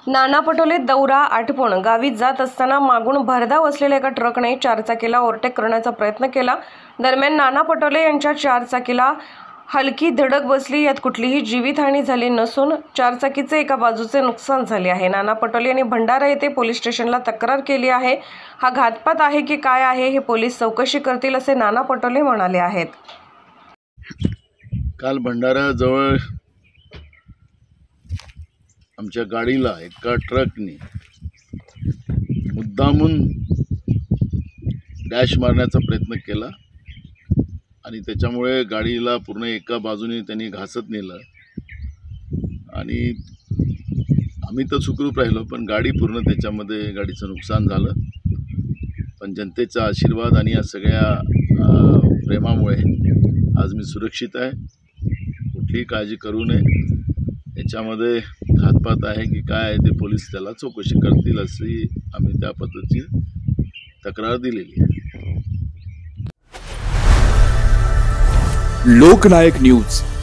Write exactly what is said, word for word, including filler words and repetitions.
नाना पटोले दौरा आटोपून गावी जात असताना मागून भरधाव असलेल्या एका ट्रकने चारचाकीला ओव्हरटेक करण्याचा प्रयत्न केला। दरम्यान नाना पटोले यांच्या चारचाकीला हलकी धडक बसली। यात कुठलीही जीवितहानी झाली नसून चारचाकीचे एका बाजूचे नुकसान झाले आहे। नाना पटोले यांनी भंडारा येथे पोलीस स्टेशनला तक्रार केली आहे। हा घातपात आहे की काय आहे हे पोलीस चौकशी करतील असे नाना पटोले म्हणाले आहेत। काल भंडारा जवळ आमच्या गाडीला एका ट्रकने मुद्दामून डॅश मारण्याचा प्रयत्न केला आणि त्याच्यामुळे गाडीला पूर्ण एका बाजूने त्यांनी घासत नेलं आणि आम्ही तर सुखरूप राहिलो, पण गाडी पूर्ण त्याच्यामध्ये गाडीचं नुकसान झालं। पण जनतेचा आशीर्वाद आणि या सगळ्या प्रेमामुळे आज मी सुरक्षित आहे। कुठलीही काळजी करू नये। याच्यामध्ये घातपात आहे की काय आहे ते पोलीस त्याला चौकशी करतील अशी आम्ही त्या पद्धतीची तक्रार दिलेली आहे। लोकनायक न्यूज।